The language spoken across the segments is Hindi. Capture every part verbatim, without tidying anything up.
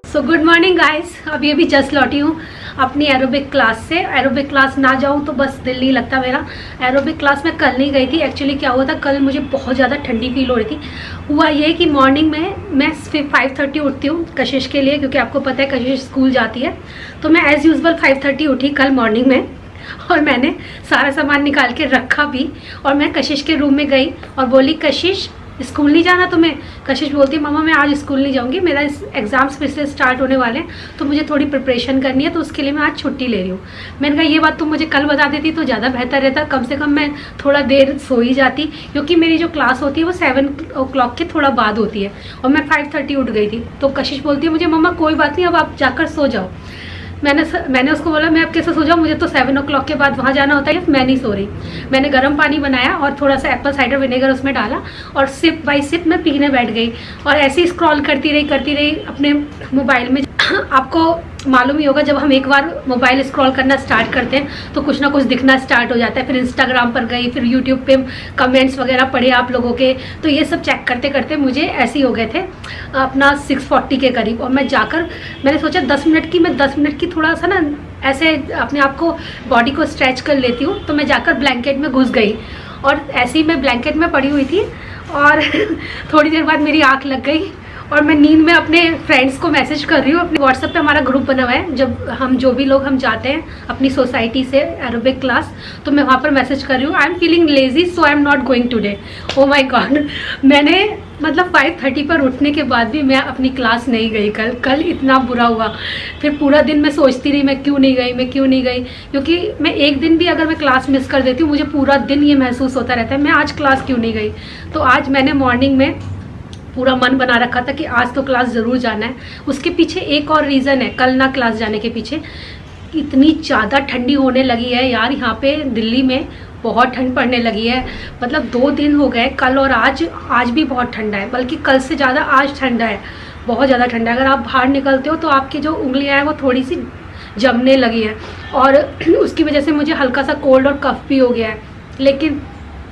So good morning guys. अभी अभी जस्ट लौटी हूँ अपनी एरोबिक क्लास से। एरोबिक क्लास ना जाऊँ तो बस दिल नहीं लगता मेरा। एरोबिक क्लास में कल नहीं गई थी। एक्चुअली क्या हुआ था, कल मुझे बहुत ज़्यादा ठंडी फील हो रही थी। हुआ ये कि मॉर्निंग में मैं फाइव थर्टी उठती हूँ कशिश के लिए, क्योंकि आपको पता है कशिश स्कूल जाती है। तो मैं एज़ यूजुअल फाइव थर्टी उठी कल मॉर्निंग में, और मैंने सारा सामान निकाल के रखा भी। और मैं कशिश के रूम में गई और बोली, कशिश स्कूल नहीं जाना तुम्हें? कशिश बोलती है, मामा मैं आज स्कूल नहीं जाऊंगी, मेरा एग्जाम्स फिर से स्टार्ट होने वाले हैं, तो मुझे थोड़ी प्रिपरेशन करनी है, तो उसके लिए मैं आज छुट्टी ले रही हूँ। मैंने कहा ये बात तुम मुझे कल बता देती तो ज़्यादा बेहतर रहता, कम से कम मैं थोड़ा देर सो ही जाती, क्योंकि मेरी जो क्लास होती है वो सेवन ओ क्लॉक के थोड़ा बाद होती है और मैं फाइव थर्टी उठ गई थी। तो कशिश बोलती है मुझे, मम्मा कोई बात नहीं, अब आप जाकर सो जाओ। मैंने मैंने उसको बोला, मैं अब कैसे सो जाऊँ, मुझे तो सेवन ओ क्लॉक के बाद वहाँ जाना होता है, मैं नहीं सो रही। मैंने गर्म पानी बनाया और थोड़ा सा एप्पल साइडर विनेगर उसमें डाला और सिप बाई सिप मैं पीने बैठ गई। और ऐसे ही स्क्रॉल करती रही करती रही अपने मोबाइल में। आपको मालूम ही होगा, जब हम एक बार मोबाइल स्क्रॉल करना स्टार्ट करते हैं तो कुछ ना कुछ दिखना स्टार्ट हो जाता है। फिर इंस्टाग्राम पर गई, फिर यूट्यूब पे कमेंट्स वगैरह पढ़े आप लोगों के, तो ये सब चेक करते करते मुझे ऐसे ही हो गए थे अपना सिक्स फोर्टी के करीब। और मैं जाकर मैंने सोचा दस मिनट की मैं दस मिनट की थोड़ा सा ना ऐसे अपने आप को बॉडी को स्ट्रेच कर लेती हूँ। तो मैं जाकर ब्लैंकेट में घुस गई और ऐसे ही मैं ब्लैंकेट में पड़ी हुई थी। और थोड़ी देर बाद मेरी आँख लग गई और मैं नींद में अपने फ्रेंड्स को मैसेज कर रही हूँ। अपने व्हाट्सएप पे हमारा ग्रुप बना हुआ है, जब हम जो भी लोग हम जाते हैं अपनी सोसाइटी से एरोबिक क्लास, तो मैं वहाँ पर मैसेज कर रही हूँ, I am feeling lazy so I am not going today. Oh my God, मैंने मतलब फाइव थर्टी पर उठने के बाद भी मैं अपनी क्लास नहीं गई कल। कल इतना बुरा हुआ। फिर पूरा दिन मैं सोचती रही मैं क्यों नहीं गई, मैं क्यों नहीं गई, क्योंकि मैं एक दिन भी अगर मैं क्लास मिस कर देती हूँ मुझे पूरा दिन ये महसूस होता रहता है मैं आज क्लास क्यों नहीं गई। तो आज मैंने मॉर्निंग में पूरा मन बना रखा था कि आज तो क्लास ज़रूर जाना है। उसके पीछे एक और रीज़न है, कल ना क्लास जाने के पीछे इतनी ज़्यादा ठंडी होने लगी है यार। यहाँ पे दिल्ली में बहुत ठंड पड़ने लगी है। मतलब दो दिन हो गए, कल और आज आज भी बहुत ठंडा है, बल्कि कल से ज़्यादा आज ठंडा है, बहुत ज़्यादा ठंडा है। अगर आप बाहर निकलते हो तो आपकी जो उंगलियाँ हैं वो थोड़ी सी जमने लगी हैं, और उसकी वजह से मुझे हल्का सा कोल्ड और कफ भी हो गया है। लेकिन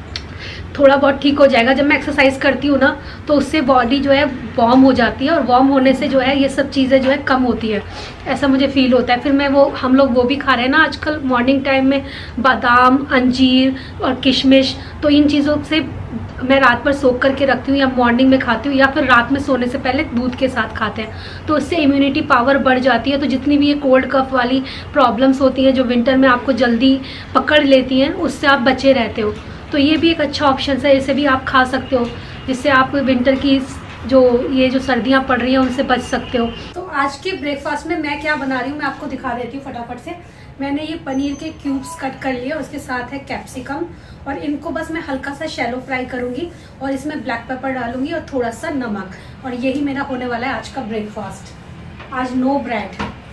थोड़ा बहुत ठीक हो जाएगा। जब मैं एक्सरसाइज करती हूँ ना तो उससे बॉडी जो है वार्म हो जाती है, और वार्म होने से जो है ये सब चीज़ें जो है कम होती है, ऐसा मुझे फील होता है। फिर मैं वो हम लोग वो भी खा रहे हैं ना आजकल मॉर्निंग टाइम में, बादाम, अंजीर और किशमिश। तो इन चीज़ों से मैं रात भर सोख करके रखती हूँ या मॉर्निंग में खाती हूँ, या फिर रात में सोने से पहले दूध के साथ खाते हैं, तो उससे इम्यूनिटी पावर बढ़ जाती है। तो जितनी भी ये कोल्ड कफ वाली प्रॉब्लम्स होती हैं जो विंटर में आपको जल्दी पकड़ लेती हैं, उससे आप बचे रहते हो। तो ये भी एक अच्छा ऑप्शन है, इसे भी आप खा सकते हो, जिससे आप विंटर की जो ये जो सर्दियाँ पड़ रही हैं उनसे बच सकते हो। तो आज के ब्रेकफास्ट में मैं क्या बना रही हूँ मैं आपको दिखा देती हूँ फटाफट से। मैंने ये पनीर के क्यूब्स कट कर लिए, उसके साथ है कैप्सिकम, और इनको बस मैं हल्का सा शैलो फ्राई करूँगी और इसमें ब्लैक पेपर डालूंगी और थोड़ा सा नमक, और यही मेरा होने वाला है आज का ब्रेकफास्ट। आज नो ब्रेड।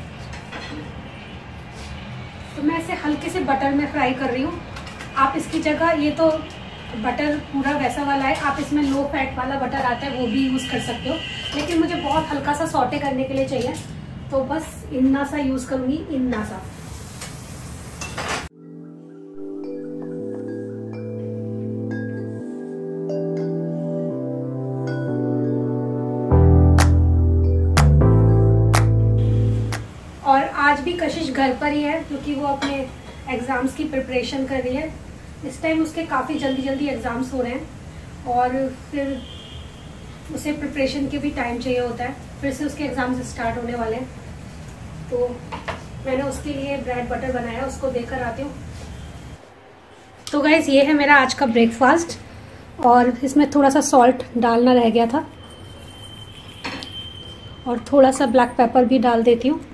तो मैं इसे हल्के से बटर में फ्राई कर रही हूँ। आप इसकी जगह, ये तो बटर पूरा वैसा वाला है, आप इसमें लो फैट वाला बटर आता है वो भी यूज़ कर सकते हो, लेकिन मुझे बहुत हल्का सा सौटे करने के लिए चाहिए, तो बस इतना सा यूज़ करूँगी, इतना सा। और आज भी कशिश घर पर ही है, क्योंकि वो अपने एग्ज़ाम्स की प्रिपरेशन कर रही है। इस टाइम उसके काफ़ी जल्दी जल्दी एग्ज़ाम्स हो रहे हैं, और फिर उसे प्रिपरेशन के भी टाइम चाहिए होता है, फिर से उसके एग्ज़ाम्स स्टार्ट होने वाले हैं। तो मैंने उसके लिए ब्रेड बटर बनाया, उसको देकर आती हूँ। तो गाइस ये है मेरा आज का ब्रेकफास्ट, और इसमें थोड़ा सा सॉल्ट डालना रह गया था, और थोड़ा सा ब्लैक पेपर भी डाल देती हूँ।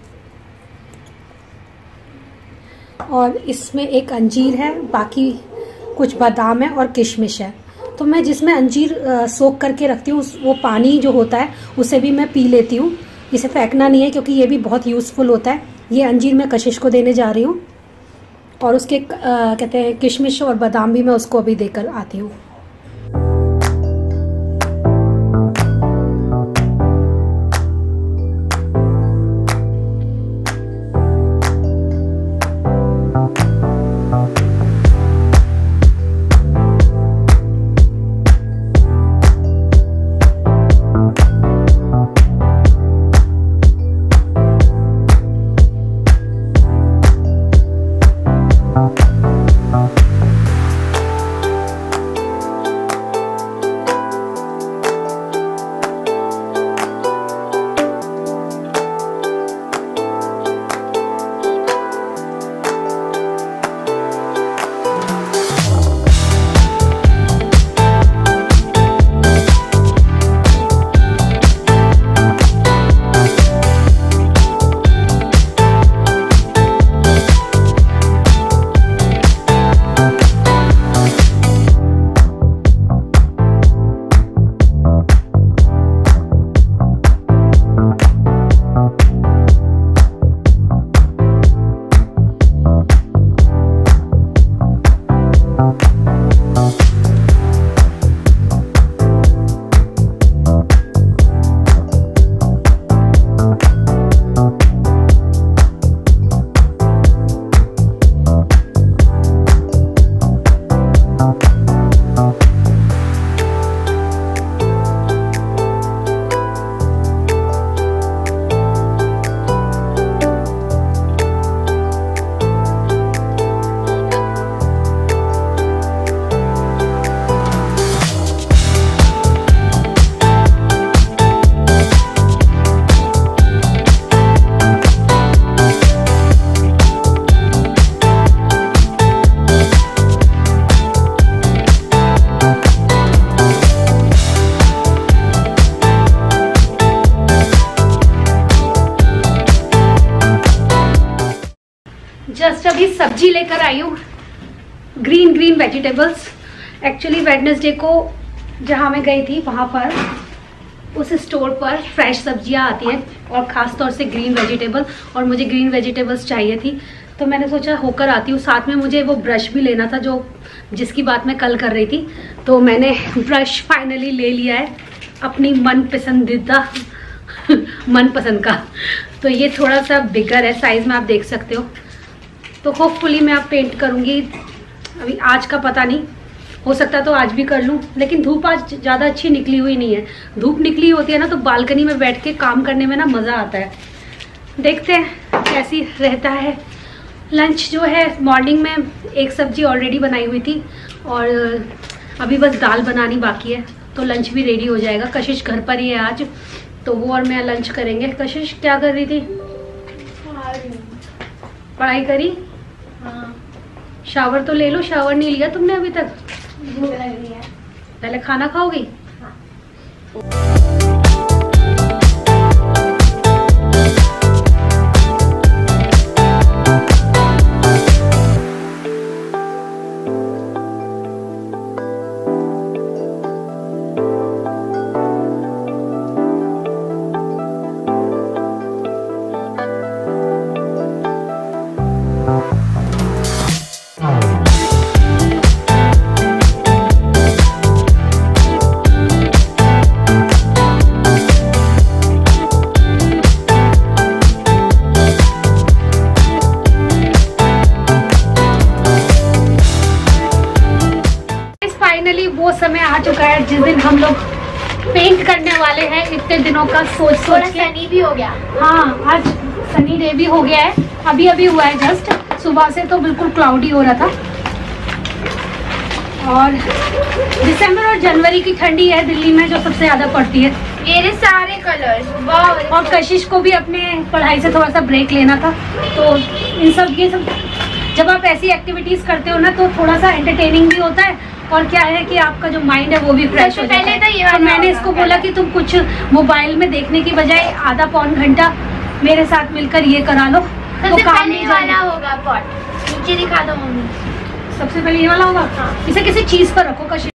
और इसमें एक अंजीर है, बाकी कुछ बादाम है और किशमिश है। तो मैं जिसमें अंजीर सोख करके रखती हूँ वो पानी जो होता है उसे भी मैं पी लेती हूँ, इसे फेंकना नहीं है क्योंकि ये भी बहुत यूज़फुल होता है। ये अंजीर मैं कशिश को देने जा रही हूँ, और उसके आ, कहते हैं किशमिश और बादाम भी मैं उसको अभी देकर आती हूँ। सब्जी लेकर आई हूँ, green green vegetables. Actually Wednesday को जहाँ मैं गई थी वहाँ पर उस स्टोर पर फ्रेश सब्जियाँ आती हैं और ख़ास तौर से ग्रीन वेजिटेबल, और मुझे ग्रीन वेजिटेबल्स चाहिए थी तो मैंने सोचा होकर आती हूँ। साथ में मुझे वो ब्रश भी लेना था जो जिसकी बात मैं कल कर रही थी, तो मैंने ब्रश फाइनली ले लिया है अपनी मन पसंदीदा मनपसंद का। तो ये थोड़ा सा बिगर है साइज़ में, आप देख सकते हो। तो होपफुली मैं अब पेंट करूँगी, अभी आज का पता नहीं, हो सकता तो आज भी कर लूँ, लेकिन धूप आज ज़्यादा अच्छी निकली हुई नहीं है। धूप निकली होती है ना तो बालकनी में बैठ के काम करने में ना मज़ा आता है। देखते हैं कैसी रहता है। लंच जो है मॉर्निंग में एक सब्जी ऑलरेडी बनाई हुई थी और अभी बस दाल बनानी बाकी है, तो लंच भी रेडी हो जाएगा। कशिश घर पर ही है आज, तो वो और मैं लंच करेंगे। कशिश क्या कर रही थी? पढ़ाई करी? हाँ। शावर तो ले लो, शावर नहीं लिया तुमने अभी तक? भूख लग रही है। पहले खाना खाओगी? हाँ। वो समय आ चुका है जिस दिन हम लोग पेंट करने वाले हैं। इतने दिनों का सोच सोच के सनी भी हो गया। हाँ, आज सनी डे भी हो गया है, अभी अभी हुआ है जस्ट। सुबह से तो बिल्कुल क्लाउडी हो रहा था। और दिसंबर और जनवरी की ठंडी है दिल्ली में जो सबसे ज्यादा पड़ती है। मेरे सारे कलर्स। और कशिश को भी अपने पढ़ाई से थोड़ा सा ब्रेक लेना था, तो इन सब ये सब जब आप ऐसी एक्टिविटीज करते हो ना तो थोड़ा सा एंटरटेनिंग भी होता है, और क्या है कि आपका जो माइंड है वो भी फ्रेश हो जाता है। तो, ये तो मैंने इसको बोला कि तुम कुछ मोबाइल में देखने की बजाय आधा पौन घंटा मेरे साथ मिलकर ये करा लो तो काम नहीं वाला होगा। पॉट नीचे दिखा दो मम्मी। सबसे पहले ये वाला होगा। हाँ। इसे किसी चीज पर रखो कशिश।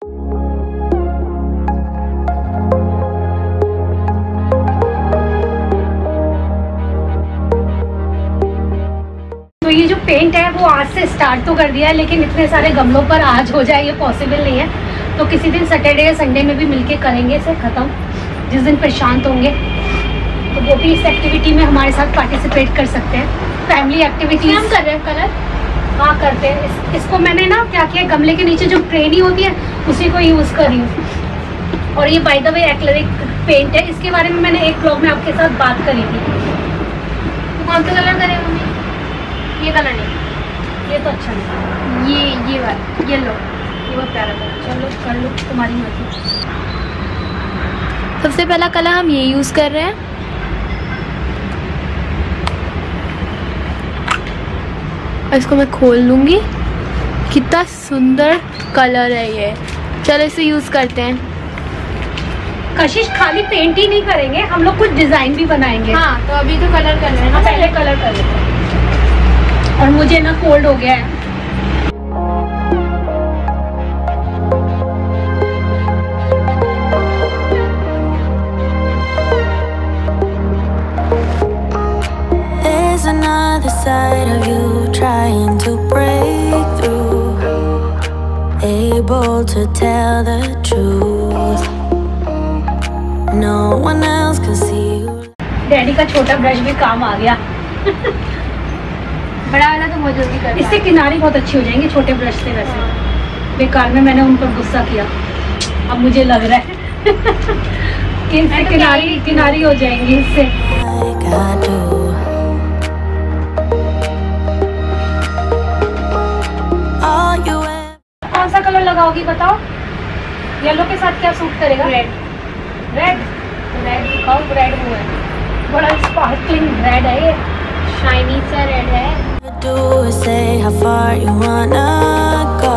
तो ये जो पेंट है वो आज से स्टार्ट तो कर दिया है, लेकिन इतने सारे गमलों पर आज हो जाए ये पॉसिबल नहीं है। तो किसी दिन सैटरडे या संडे में भी मिलके करेंगे इसे ख़त्म, जिस दिन फिर शांत होंगे तो वो भी इस एक्टिविटी में हमारे साथ पार्टिसिपेट कर सकते हैं। फैमिली एक्टिविटी हम कर रहे हैं। कलर हाँ करते हैं। इस, इसको मैंने ना क्या किया, गमले के नीचे जो ट्रेनी होती है उसी को यूज़ कर रही हूँ। और ये by the way acrylic paint है, इसके बारे में मैंने एक ब्लॉग में आपके साथ बात करी थी। तो कौन सा कलर करें मम्मी? ये कलर नहीं, ये तो अच्छा नहीं। ये ये वाला येलो, ये बहुत प्यारा कलर। चलो कर लो, तुम्हारी मर्जी। सबसे पहला कलर हम ये यूज़ कर रहे हैं। और इसको मैं खोल लूँगी। कितना सुंदर कलर है ये। चलो इसे यूज़ करते हैं। कशिश खाली पेंट ही नहीं करेंगे, हम लोग कुछ डिज़ाइन भी बनाएंगे। हाँ, तो अभी तो कलर कर रहे हैं ना, पहले कलर कर लेते हैं। और मुझे ना कोल्ड हो गया है। There's another side of you trying to break through, able to tell the truth. No one else can see you. Daddy का छोटा ब्रश भी काम आ गया। बड़ा वाला तो बहुत जल्दी कर। इससे किनारी बहुत अच्छी हो जाएंगी छोटे ब्रश से। वैसे बेकार में मैंने उन पर गुस्सा किया, अब मुझे लग रहा है कि इनसे तो किनारी किनारी हो जाएंगी इससे। कौन सा कलर लगाओगी बताओ? येलो के साथ क्या सूट करेगा? रेड। रेड रेड दिखाओ। रेड वो है, बड़ा स्पार्कलिंग रेड है, ये शाइनी सा रेड है। Do is say how far you wanna go,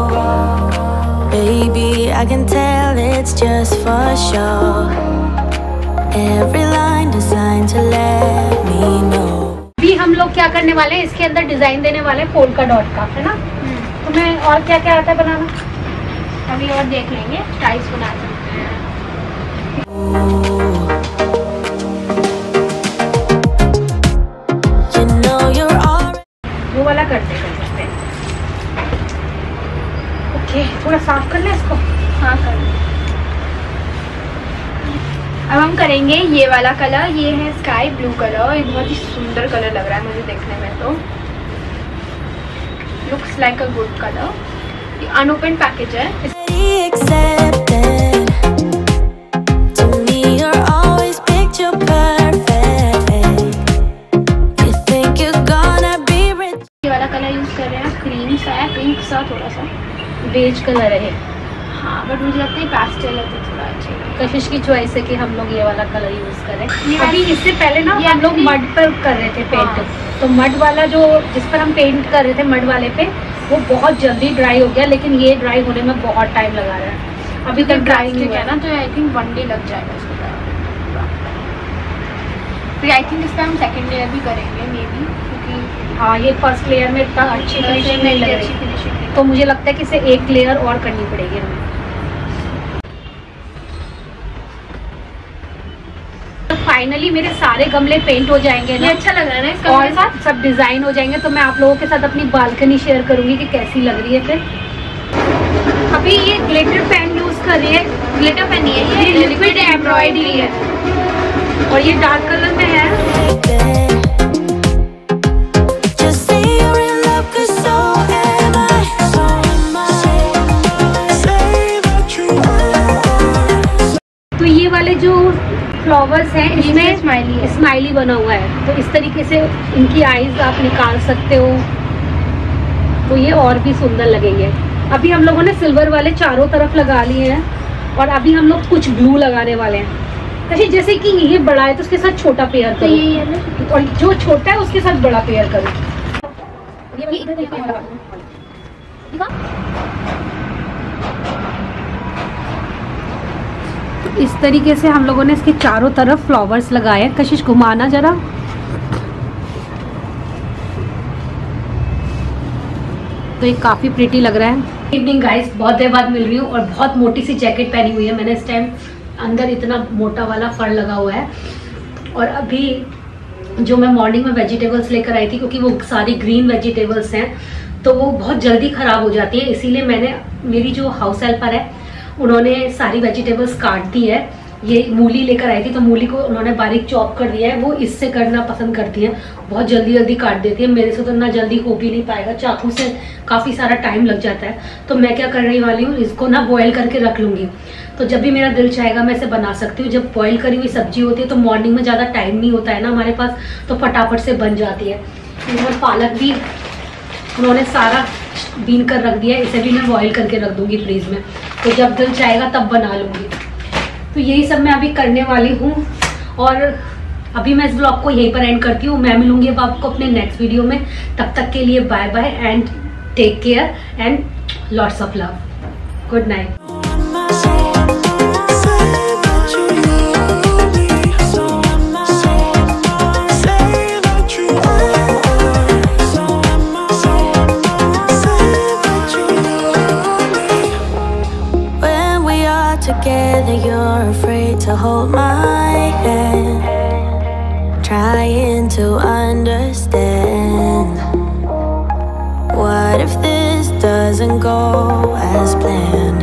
baby. I can tell it's just for show. Every line designed to let me know. भी हम लोग क्या करने वाले हैं, इसके अंदर डिजाइन देने वाले हैं पोल्का डॉट का, है ना। तुम्हें और क्या क्या आता है बनाना? अभी और देख लेंगे, टाइल्स बना सकते हैं। वो वाला करते कर सकते हैं। ओके, थोड़ा साफ कर ले इसको। हाँ कर लें। अब हम करेंगे ये वाला कलर, ये है स्काई ब्लू कलर। ये बहुत ही सुंदर कलर लग रहा है मुझे देखने में, तो looks like a good colour. ये अनओपन पैकेज है। ये वाला कलर यूज कर रहे हैं, क्रीम सा है, पिंक सा, थोड़ा सा बेज कलर है। हाँ, बट मुझे लगता है पैस्टेल है तो थोड़ा अच्छा है। कशिश की चॉइस है कि हम लोग ये वाला कलर यूज करें। ये अभी इससे पहले ना ये हम लोग actually- मड पर कर रहे थे पेंट। हाँ। तो मड वाला जो जिस पर हम पेंट कर रहे थे मड वाले पे, वो बहुत जल्दी ड्राई हो गया, लेकिन ये ड्राई होने में बहुत टाइम लगा रहा है। अभी तक ड्राई नहीं हुआ है ना, तो आई थिंक वन डे लग जाएगा इसको। फिर आई थिंक इस पर हम सेकेंड लेयर भी करेंगे मे बी, क्योंकि हाँ, ये फर्स्ट लेयर में इतना अच्छी फिनिशिंग नहीं लग अच्छी रही, फिनिशिंग तो मुझे लगता है कि इसे एक लेयर और करनी पड़ेगी हमें। तो फाइनली मेरे सारे गमले पेंट हो जाएंगे ये ना, अच्छा लग रहा है ना इसका और मेरे साथ। सब डिजाइन हो जाएंगे, तो मैं आप लोगों के साथ अपनी बालकनी शेयर करूंगी कि कैसी लग रही है। फिर अभी ये ग्लिटर पेन यूज कर रही है। ग्लिटर पेन है ये लिक्विड एम्ब्रॉयडरी है और ये डार्क कलर में है। तो ये वाले जो फ्लावर्स हैं इसमें स्माइली स्माइली बना हुआ है, तो इस तरीके से इनकी आईज आप निकाल सकते हो, तो ये और भी सुंदर लगेंगे। अभी हम लोगों ने सिल्वर वाले चारों तरफ लगा लिए हैं और अभी हम लोग कुछ ब्लू लगाने वाले हैं। अच्छा, जैसे कि ये बड़ा है तो उसके साथ छोटा पेयर तो करो, ये है ना, और जो छोटा है उसके साथ बड़ा पेयर करो। इस तरीके से हम लोगों ने इसके चारों तरफ फ्लावर्स लगाए हैं। कशिश घुमाना जरा। तो ये काफ़ी प्रिटी लग रहा है। इवनिंग गाइस, बहुत देर बाद मिल रही हूँ और बहुत मोटी सी जैकेट पहनी हुई है मैंने इस टाइम। अंदर इतना मोटा वाला फर लगा हुआ है। और अभी जो मैं मॉर्निंग में वेजिटेबल्स लेकर आई थी, क्योंकि वो सारी ग्रीन वेजिटेबल्स हैं तो वो बहुत जल्दी ख़राब हो जाती है, इसीलिए मैंने, मेरी जो हाउस हेल्पर है उन्होंने सारी वेजिटेबल्स काट दी है। ये मूली लेकर आई थी तो मूली को उन्होंने बारीक चॉप कर दिया है। वो इससे करना पसंद करती है, बहुत जल्दी जल्दी काट देती है। मेरे से तो ना जल्दी हो भी नहीं पाएगा, चाकू से काफ़ी सारा टाइम लग जाता है। तो मैं क्या करने वाली हूँ, इसको ना बॉयल करके रख लूँगी, तो जब भी मेरा दिल चाहेगा मैं इसे बना सकती हूँ। जब बॉयल करी हुई सब्जी होती है तो मॉर्निंग में ज़्यादा टाइम नहीं होता है ना हमारे पास, तो फटाफट से बन जाती है। और पालक भी उन्होंने सारा बीन कर रख दिया है, इसे भी मैं बॉयल करके रख दूँगी फ्रीज में, तो जब दिल चाहेगा तब बना लूँगी। तो यही सब मैं अभी करने वाली हूँ और अभी मैं इस ब्लॉग को यहीं पर एंड करती हूँ। मैं मिलूंगी अब आपको अपने नेक्स्ट वीडियो में। तब तक के लिए bye bye and take care and lots of love. Good night. Together, you're afraid to hold my hand, trying to understand. What if this doesn't go as planned?